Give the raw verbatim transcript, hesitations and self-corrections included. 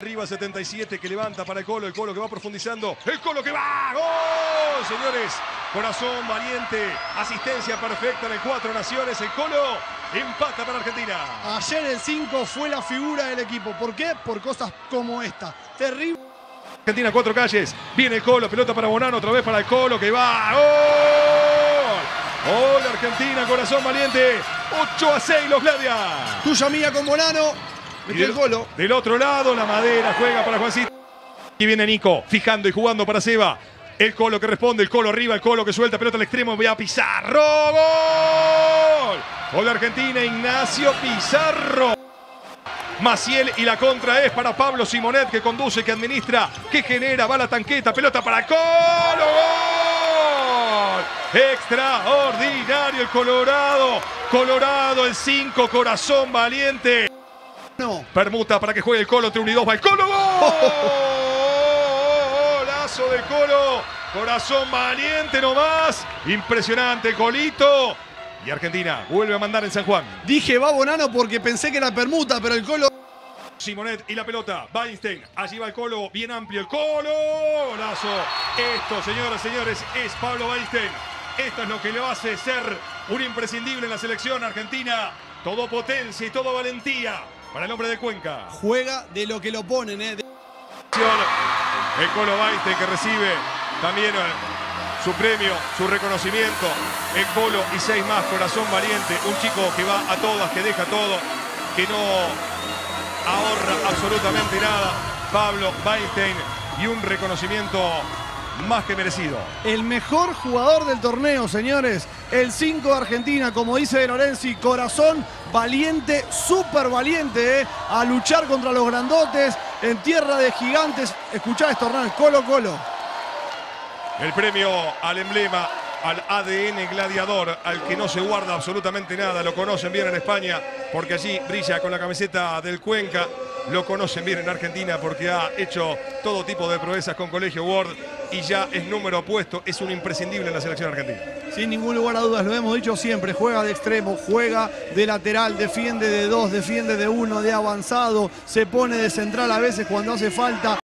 Arriba setenta y siete que levanta para el Colo, el Colo que va profundizando, el Colo que va, ¡gol! Señores, corazón valiente, asistencia perfecta en el Cuatro Naciones, el Colo empata para Argentina. Ayer el cinco fue la figura del equipo, ¿por qué? Por cosas como esta, terrible. Argentina, Cuatro Calles, viene el Colo, pelota para Bonano, otra vez para el Colo que va, ¡gol! Gol Argentina, corazón valiente, ocho a seis los Gladias. Tuya mía con Bonano. Metió el Colo. Del otro lado, la madera juega para Juancito. Y viene Nico, fijando y jugando para Seba. El Colo que responde, el Colo arriba, el Colo que suelta, pelota al extremo, ve a Pizarro. ¡Gol! Gol de Argentina, Ignacio Pizarro. Maciel y la contra es para Pablo Simonet, que conduce, que administra, que genera, va la tanqueta, pelota para el Colo. ¡Gol! Extraordinario el Colorado. Colorado, el cinco, corazón valiente. No. Permuta para que juegue el Colo, entre uno y dos va el Colo. ¡Gol! Golazo del Colo. Corazón valiente nomás. Impresionante, Colito. Y Argentina vuelve a mandar en San Juan. Dije va Bonano porque pensé que era permuta, pero el Colo... Simonet y la pelota. Weinstein. Allí va el Colo. Bien amplio el Colo. Golazo. Esto, señoras y señores, es Pablo Weinstein. Esto es lo que lo hace ser un imprescindible en la selección argentina. Todo potencia y todo valentía para el hombre de Cuenca. Juega de lo que lo ponen, ¿eh? El Colo Weinstein que recibe también su premio, su reconocimiento. El Colo y seis más, corazón valiente. Un chico que va a todas, que deja todo, que no ahorra absolutamente nada. Pablo Weinstein y un reconocimiento más que merecido. El mejor jugador del torneo, señores. El cinco de Argentina, como dice De Lorenzi, corazón valiente, súper valiente, ¿eh? A luchar contra los grandotes en tierra de gigantes. Escuchá esto, Hernán, Colo Colo. El premio al emblema, al A D N gladiador, al que no se guarda absolutamente nada. Lo conocen bien en España porque allí brilla con la camiseta del Cuenca. Lo conocen bien en Argentina porque ha hecho todo tipo de proezas con Colegio Ward y ya es número puesto, es un imprescindible en la selección argentina. Sin ningún lugar a dudas, lo hemos dicho siempre, juega de extremo, juega de lateral, defiende de dos, defiende de uno, de avanzado, se pone de central a veces cuando hace falta.